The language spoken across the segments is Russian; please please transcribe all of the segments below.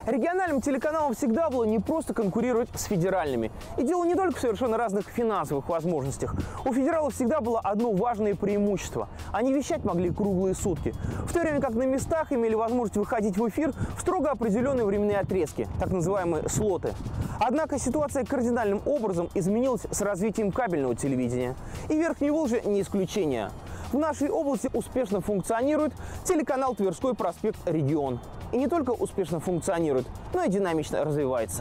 Региональным телеканалам всегда было не просто конкурировать с федеральными. И дело не только в совершенно разных финансовых возможностях. У федералов всегда было одно важное преимущество. Они вещать могли круглые сутки. В то время как на местах имели возможность выходить в эфир в строго определенные временные отрезки, так называемые слоты. Однако ситуация кардинальным образом изменилась с развитием кабельного телевидения. И Верхний Волжье не исключение. В нашей области успешно функционирует телеканал «Тверской проспект Регион». И не только успешно функционирует, но и динамично развивается.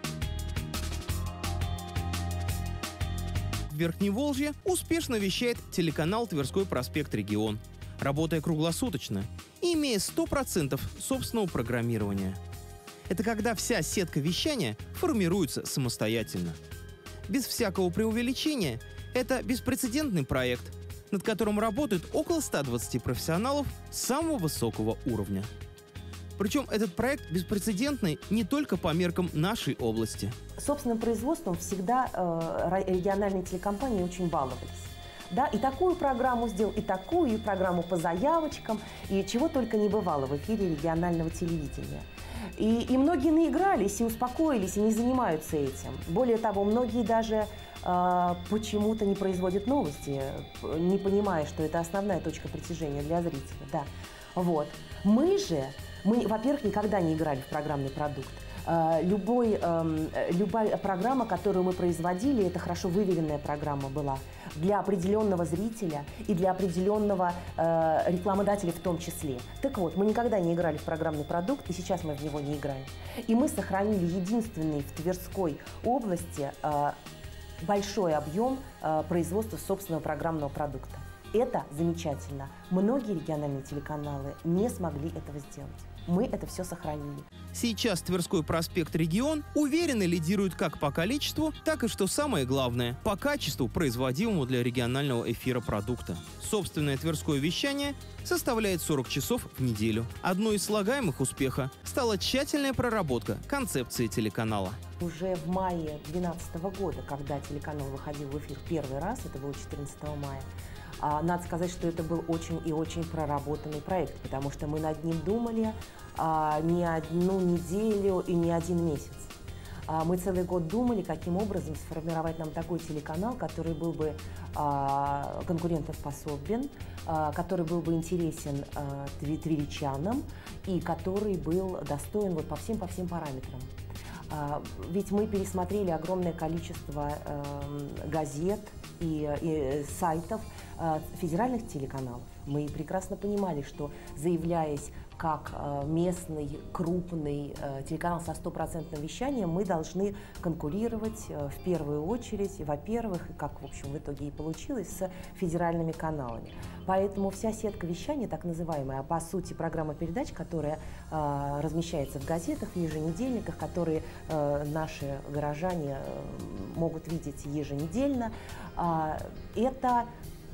В Верхневолжье успешно вещает телеканал «Тверской проспект Регион», работая круглосуточно и имея 100% собственного программирования. Это когда вся сетка вещания формируется самостоятельно. Без всякого преувеличения, это беспрецедентный проект, над которым работают около 120 профессионалов самого высокого уровня. Причем этот проект беспрецедентный не только по меркам нашей области. Собственным производством всегда региональные телекомпании очень баловались. Да, и такую программу сделал, и такую, и программу по заявочкам, и чего только не бывало в эфире регионального телевидения. И многие наигрались, и успокоились, и не занимаются этим. Более того, многие даже почему-то не производят новости, не понимая, что это основная точка притяжения для зрителя. Да. Вот. Мы, во-первых, никогда не играли в программный продукт. Любая программа, которую мы производили, это хорошо выверенная программа была для определенного зрителя и для определенного рекламодателя в том числе. Так вот, мы никогда не играли в программный продукт, и сейчас мы в него не играем. И мы сохранили единственный в Тверской области большой объем производства собственного программного продукта. Это замечательно. Многие региональные телеканалы не смогли этого сделать. Мы это все сохранили. Сейчас Тверской проспект Регион уверенно лидирует как по количеству, так и, что самое главное, по качеству производимого для регионального эфира продукта. Собственное тверское вещание составляет 40 часов в неделю. Одной из слагаемых успеха стала тщательная проработка концепции телеканала. Уже в мае 2012 года, когда телеканал выходил в эфир первый раз, это было 14 мая, надо сказать, что это был очень и очень проработанный проект, потому что мы над ним думали не одну неделю и не один месяц. Мы целый год думали, каким образом сформировать нам такой телеканал, который был бы конкурентоспособен, который был бы интересен тверичанам и который был достоин вот по всем параметрам. Ведь мы пересмотрели огромное количество газет и сайтов федеральных телеканалов. Мы прекрасно понимали, что, заявляясь как местный, крупный телеканал со 100% вещанием, мы должны конкурировать в первую очередь, во-первых, как, в общем, в итоге и получилось, с федеральными каналами. Поэтому вся сетка вещания, так называемая, а по сути программа передач, которая размещается в газетах, в еженедельниках, которые наши горожане могут видеть еженедельно, это,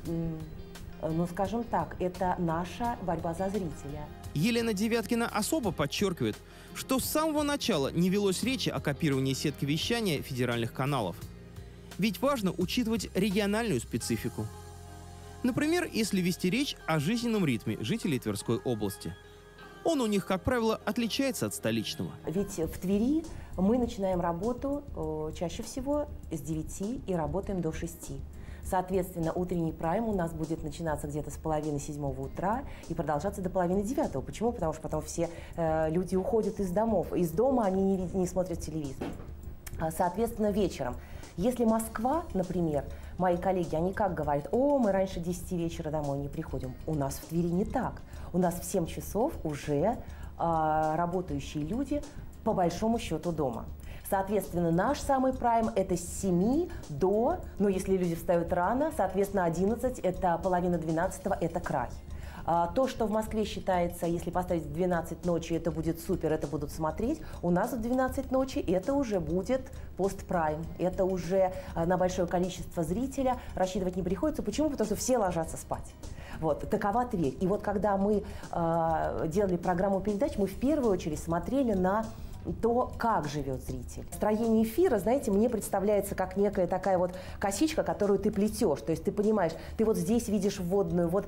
ну скажем так, это наша борьба за зрителя. Елена Девяткина особо подчеркивает, что с самого начала не велось речи о копировании сетки вещания федеральных каналов. Ведь важно учитывать региональную специфику. Например, если вести речь о жизненном ритме жителей Тверской области. Он у них, как правило, отличается от столичного. Ведь в Твери мы начинаем работу чаще всего с 9 и работаем до 6. Соответственно, утренний прайм у нас будет начинаться где-то с половины 7 утра и продолжаться до половины 9. Почему? Потому что потом все люди уходят из домов. Из дома они не смотрят телевизор. Соответственно, вечером. Если Москва, например, мои коллеги, они как говорят: о, мы раньше 10 вечера домой не приходим. У нас в Твери не так. У нас в 7 часов уже работающие люди по большому счету дома. Соответственно, наш самый прайм – это с 7 до, ну, если люди встают рано, соответственно, 11 – это половина 12, это край. То, что в Москве считается, если поставить в 12 ночи, это будет супер, это будут смотреть, у нас в 12 ночи это уже будет постпрайм. Это уже на большое количество зрителя рассчитывать не приходится. Почему? Потому что все ложатся спать. Вот, такова Тверь. И вот когда мы делали программу передач, мы в первую очередь смотрели на то, как живет зритель. Строение эфира, знаете, мне представляется как некая такая вот косичка, которую ты плетешь. То есть ты понимаешь, ты вот здесь видишь вводную, вот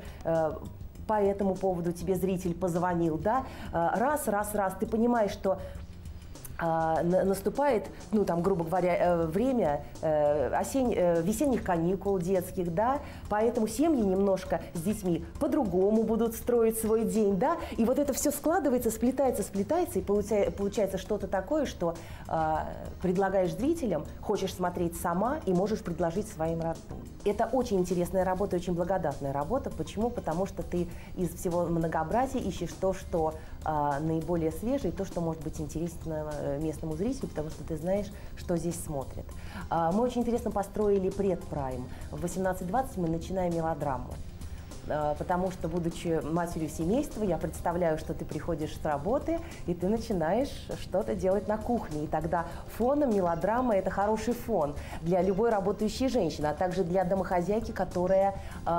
по этому поводу тебе зритель позвонил, да, раз, ты понимаешь, что наступает, ну, там, грубо говоря, время весенних каникул детских, да, поэтому семьи немножко с детьми по-другому будут строить свой день, да, и вот это все складывается, сплетается, и получается что-то такое, что предлагаешь зрителям, хочешь смотреть сама и можешь предложить своим родным. Это очень интересная работа, очень благодатная работа. Почему? Потому что ты из всего многообразия ищешь то, что наиболее свежее, то, что может быть интересно местному зрителю, потому что ты знаешь, что здесь смотрят. Мы очень интересно построили предпрайм. В 18:20 мы начинаем мелодраму. Потому что, будучи матерью семейства, я представляю, что ты приходишь с работы, и ты начинаешь что-то делать на кухне. И тогда фоном мелодрама – это хороший фон для любой работающей женщины, а также для домохозяйки, которая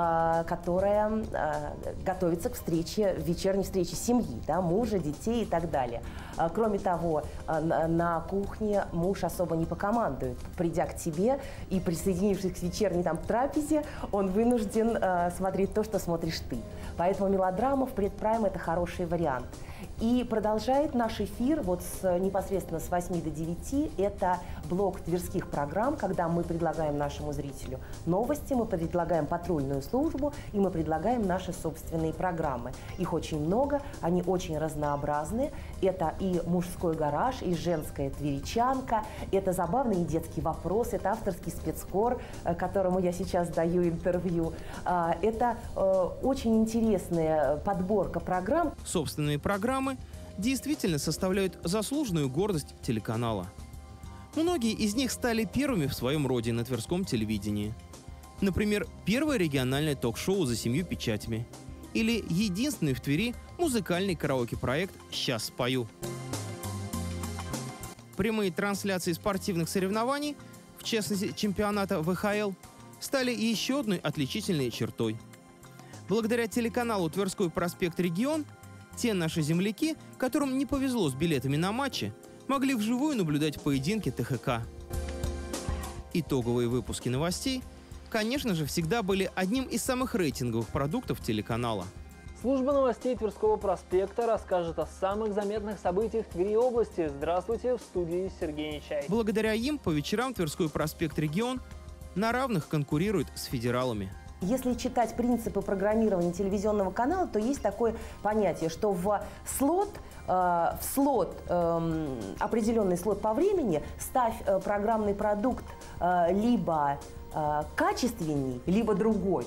готовится к встрече, вечерней встрече семьи, да, мужа, детей и так далее. Кроме того, на кухне муж особо не покомандует. Придя к тебе и присоединившись к вечерней там трапезе, он вынужден смотреть то, что смотришь ты. Поэтому мелодрама в предпрайм – это хороший вариант. И продолжает наш эфир вот непосредственно с 8 до 9. Это блок тверских программ, когда мы предлагаем нашему зрителю новости, мы предлагаем патрульную службу и мы предлагаем наши собственные программы. Их очень много, они очень разнообразны. Это и мужской гараж, и женская тверичанка, это забавный и детский вопрос, это авторский спецкор, которому я сейчас даю интервью. Это очень интересная подборка программ. Собственные программы действительно составляют заслуженную гордость телеканала. Многие из них стали первыми в своем роде на тверском телевидении. Например, первое региональное ток-шоу «За 7 печатями» или единственный в Твери музыкальный караоке-проект «Сейчас спою». Прямые трансляции спортивных соревнований, в частности чемпионата ВХЛ, стали еще одной отличительной чертой. Благодаря телеканалу «Тверской проспект Регион» те наши земляки, которым не повезло с билетами на матчи, могли вживую наблюдать поединки ТХК. Итоговые выпуски новостей, конечно же, всегда были одним из самых рейтинговых продуктов телеканала. Служба новостей Тверского проспекта расскажет о самых заметных событиях Твери и области. Здравствуйте, в студии Сергей Нечай. Благодаря им по вечерам Тверской проспект Регион на равных конкурирует с федералами. Если читать принципы программирования телевизионного канала, то есть такое понятие, что в слот, определенный слот по времени, ставь программный продукт либо качественней, либо другой.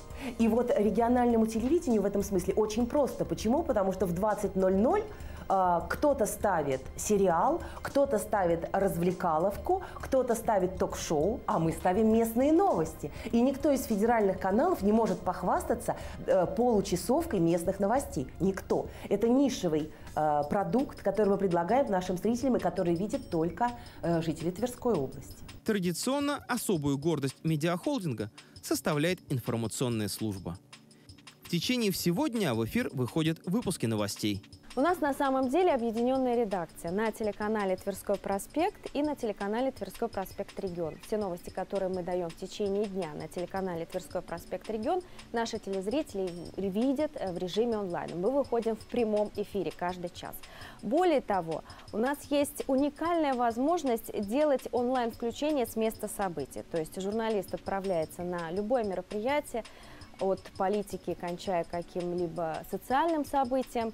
И вот региональному телевидению в этом смысле очень просто. Почему? Потому что в 20:00 кто-то ставит сериал, кто-то ставит развлекаловку, кто-то ставит ток-шоу, а мы ставим местные новости. И никто из федеральных каналов не может похвастаться получасовкой местных новостей. Никто. Это нишевый продукт, который мы предлагаем нашим зрителям и который видят только жители Тверской области. Традиционно особую гордость медиахолдинга составляет информационная служба. В течение всего дня в эфир выходят выпуски новостей. У нас на самом деле объединенная редакция на телеканале «Тверской проспект» и на телеканале «Тверской проспект Регион». Все новости, которые мы даем в течение дня на телеканале «Тверской проспект Регион», наши телезрители видят в режиме онлайн. Мы выходим в прямом эфире каждый час. Более того, у нас есть уникальная возможность делать онлайн-включение с места событий. То есть журналист отправляется на любое мероприятие, от политики, кончая каким-либо социальным событием,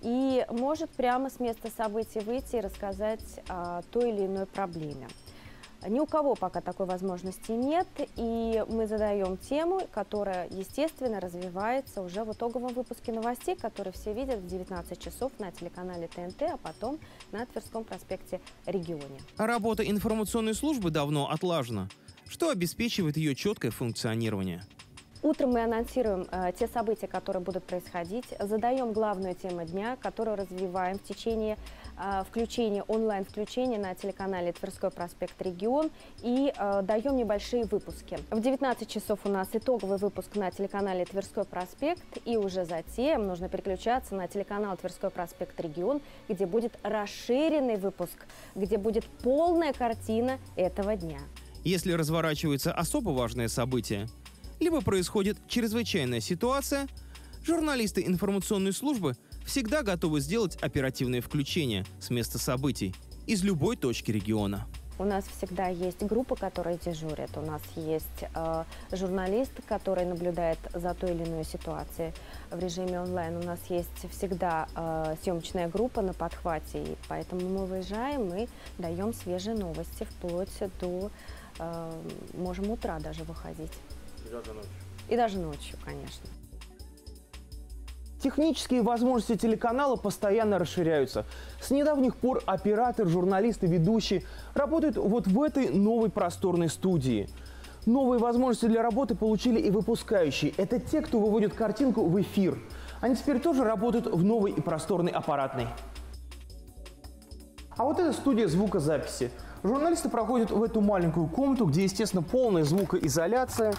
и может прямо с места событий выйти и рассказать о той или иной проблеме. Ни у кого пока такой возможности нет, и мы задаем тему, которая, естественно, развивается уже в итоговом выпуске новостей, которые все видят в 19 часов на телеканале ТНТ, а потом на Тверском проспекте Регионе. Работа информационной службы давно отлажена, что обеспечивает ее четкое функционирование. Утром мы анонсируем те события, которые будут происходить, задаем главную тему дня, которую развиваем в течение включения, онлайн-включения на телеканале «Тверской проспект Регион» и даем небольшие выпуски. В 19 часов у нас итоговый выпуск на телеканале «Тверской проспект», и уже затем нужно переключаться на телеканал «Тверской проспект Регион», где будет расширенный выпуск, где будет полная картина этого дня. Если разворачивается особо важное событие, либо происходит чрезвычайная ситуация, журналисты информационной службы всегда готовы сделать оперативное включение с места событий из любой точки региона. У нас всегда есть группа, которая дежурит. У нас есть журналист, который наблюдает за той или иной ситуацией в режиме онлайн. У нас есть всегда съемочная группа на подхвате. И поэтому мы выезжаем и даем свежие новости вплоть до, можем утра даже выходить. И даже ночью. И даже ночью, конечно. Технические возможности телеканала постоянно расширяются. С недавних пор оператор, журналисты, ведущие работают вот в этой новой просторной студии. Новые возможности для работы получили и выпускающие. Это те, кто выводит картинку в эфир. Они теперь тоже работают в новой и просторной аппаратной. А вот это студия звукозаписи. Журналисты проходят в эту маленькую комнату, где, естественно, полная звукоизоляция.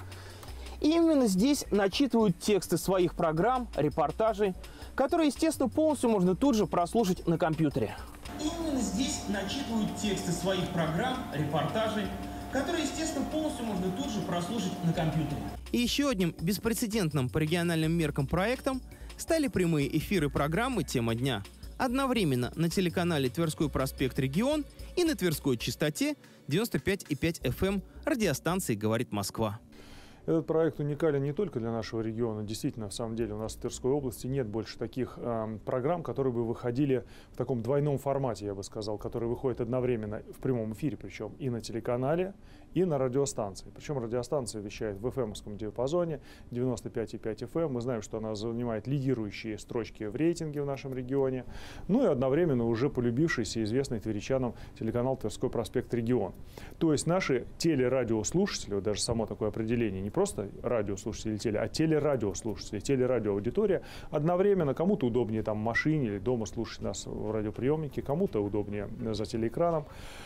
И именно здесь начитывают тексты своих программ, репортажей, которые, естественно, полностью можно тут же прослушать на компьютере. Именно здесь начитывают тексты своих программ, репортажей, которые, естественно, полностью можно тут же прослушать на компьютере. И еще одним беспрецедентным по региональным меркам проектом стали прямые эфиры программы «Тема дня». Одновременно на телеканале «Тверской проспект Регион» и на Тверской частоте 95,5 FM радиостанции «Говорит Москва». Этот проект уникален не только для нашего региона. Действительно, в самом деле, у нас в Тверской области нет больше таких программ, которые бы выходили в таком двойном формате, я бы сказал, которые выходят одновременно в прямом эфире, причем и на телеканале, и на радиостанции. Причем радиостанция вещает в FM-овском диапазоне 95,5 FM. Мы знаем, что она занимает лидирующие строчки в рейтинге в нашем регионе. Ну и одновременно уже полюбившийся и известный тверичанам телеканал «Тверской проспект Регион». То есть наши телерадиослушатели, вот даже само такое определение, не просто радиослушатели теле, а телерадиослушатели, телерадиоаудитория, одновременно кому-то удобнее там в машине или дома слушать нас в радиоприемнике, кому-то удобнее за телеэкраном.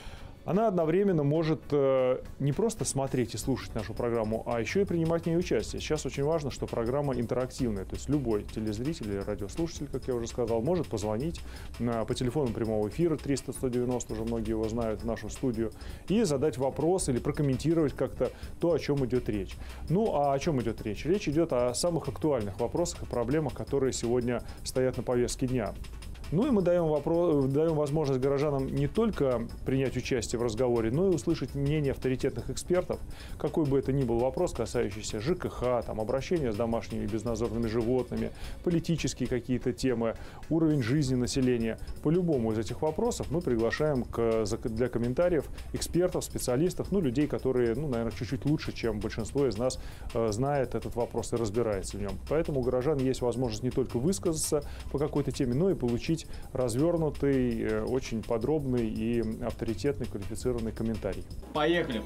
Она одновременно может не просто смотреть и слушать нашу программу, а еще и принимать в ней участие. Сейчас очень важно, что программа интерактивная, то есть любой телезритель или радиослушатель, как я уже сказал, может позвонить по телефону прямого эфира 300-190, уже многие его знают, в нашу студию, и задать вопрос или прокомментировать как-то то, о чем идет речь. Ну, а о чем идет речь? Речь идет о самых актуальных вопросах и проблемах, которые сегодня стоят на повестке дня. Ну и мы даем возможность горожанам не только принять участие в разговоре, но и услышать мнение авторитетных экспертов, какой бы это ни был вопрос, касающийся ЖКХ, там, обращения с домашними и безнадзорными животными, политические какие-то темы, уровень жизни населения. По любому из этих вопросов мы приглашаем для комментариев экспертов, специалистов, ну, людей, которые, ну, наверное, чуть-чуть лучше, чем большинство из нас, знает этот вопрос и разбирается в нем. Поэтому у горожан есть возможность не только высказаться по какой-то теме, но и получить развернутый, очень подробный и авторитетный, квалифицированный комментарий. Поехали.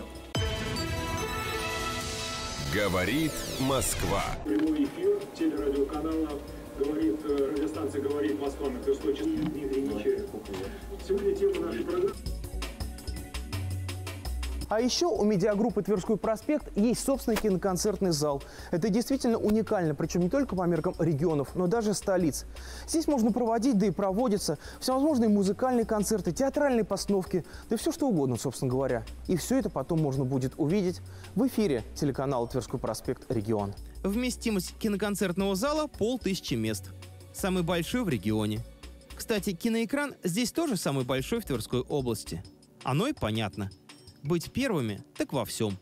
Говорит Москва. Прямой эфир телерадиоканала радиостанция «Говорит Москва» на Тверской частоте Дмитрий Нечаев. Сегодня тема нашей программы. А еще у медиагруппы «Тверской проспект» есть собственный киноконцертный зал. Это действительно уникально, причем не только по меркам регионов, но даже столиц. Здесь можно проводить, да и проводятся всевозможные музыкальные концерты, театральные постановки, да и все что угодно, собственно говоря. И все это потом можно будет увидеть в эфире телеканала «Тверской проспект Регион». Вместимость киноконцертного зала – 500 мест. Самый большой в регионе. Кстати, киноэкран здесь тоже самый большой в Тверской области. Оно и понятно. Быть первыми так во всем.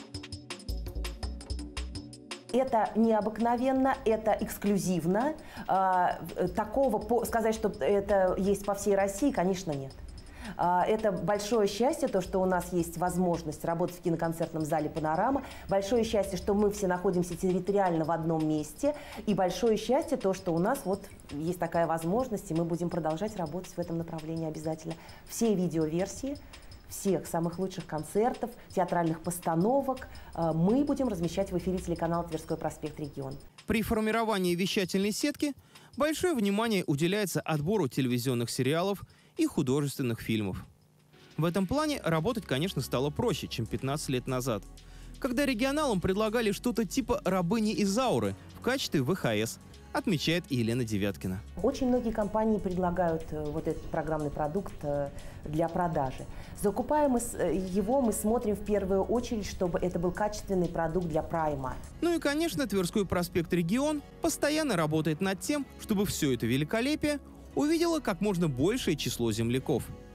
Это необыкновенно, это эксклюзивно. Сказать, что это есть по всей России, конечно, нет. Это большое счастье, то, что у нас есть возможность работать в киноконцертном зале «Панорама». Большое счастье, что мы все находимся территориально в одном месте. И большое счастье, то, что у нас вот есть такая возможность, и мы будем продолжать работать в этом направлении обязательно. Все видеоверсии всех самых лучших концертов, театральных постановок мы будем размещать в эфире телеканала «Тверской проспект Регион». При формировании вещательной сетки большое внимание уделяется отбору телевизионных сериалов и художественных фильмов. В этом плане работать, конечно, стало проще, чем 15 лет назад, когда регионалам предлагали что-то типа «Рабыни Изауры» в качестве ВХС, отмечает Елена Девяткина. Очень многие компании предлагают вот этот программный продукт для продажи. Закупаем его, мы смотрим в первую очередь, чтобы это был качественный продукт для прайма. Ну и, конечно, Тверской проспект Регион постоянно работает над тем, чтобы все это великолепие увидело как можно большее число земляков.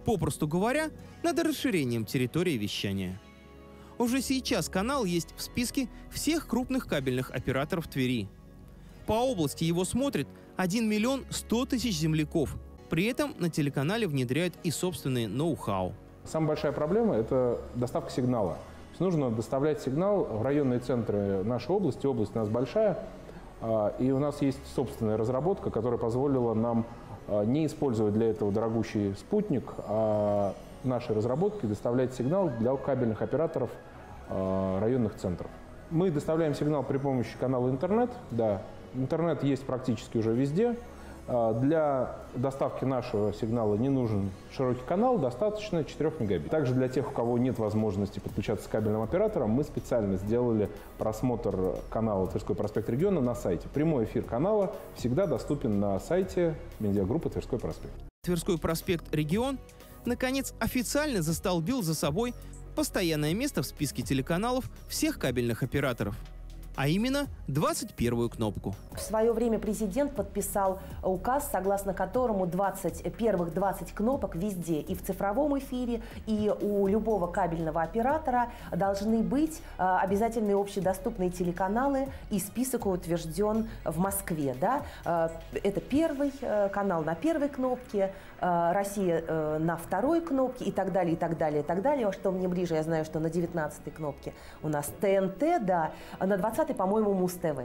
Попросту говоря, над расширением территории вещания. Уже сейчас канал есть в списке всех крупных кабельных операторов Твери. По области его смотрит 1 миллион 100 тысяч земляков. При этом на телеканале внедряют и собственные ноу-хау. Самая большая проблема – это доставка сигнала. То есть нужно доставлять сигнал в районные центры нашей области. Область у нас большая, и у нас есть собственная разработка, которая позволила нам не использовать для этого дорогущий спутник, а нашей разработки доставлять сигнал для кабельных операторов районных центров. Мы доставляем сигнал при помощи канала интернет. Да, интернет есть практически уже везде. Для доставки нашего сигнала не нужен широкий канал, достаточно 4 мегабит. Также для тех, у кого нет возможности подключаться к кабельным операторам, мы специально сделали просмотр канала Тверской проспект Региона на сайте. Прямой эфир канала всегда доступен на сайте медиагруппы Тверской проспект. Тверской проспект Регион наконец официально застолбил за собой постоянное место в списке телеканалов всех кабельных операторов. А именно 21-ю кнопку. В свое время президент подписал указ, согласно которому первых 20 кнопок везде, и в цифровом эфире, и у любого кабельного оператора должны быть обязательные общедоступные телеканалы, и список утвержден в Москве. Да? Это первый канал на первой кнопке, Россия на второй кнопке и так далее, и так далее, и так далее. Что мне ближе, я знаю, что на 19-й кнопке у нас ТНТ, да, на 20-й, по-моему, Муз-ТВ.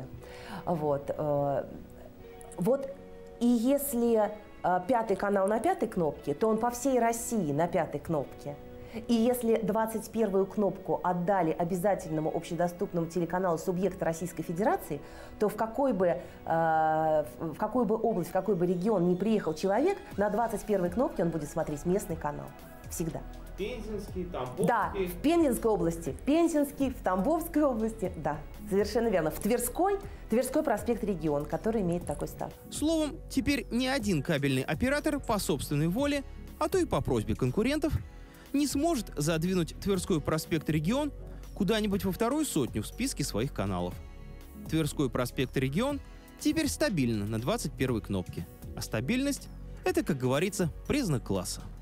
Вот. И если 5-й канал на 5-й кнопке, то он по всей России на 5-й кнопке. И если 21-ю кнопку отдали обязательному общедоступному телеканалу субъекта Российской Федерации, то в какой бы область, в какой бы регион ни приехал человек, на 21-й кнопке он будет смотреть местный канал. Всегда. Пензенский, Тамбовский. Да, в Пензенской области, в Пензенской, в Тамбовской области, да, совершенно верно. В Тверской проспект Регион, который имеет такой статус. Словом, теперь ни один кабельный оператор по собственной воле, а то и по просьбе конкурентов, не сможет задвинуть Тверской проспект Регион куда-нибудь во 2-ю сотню в списке своих каналов. Тверской проспект Регион теперь стабильно на 21-й кнопке. А стабильность – это, как говорится, признак класса.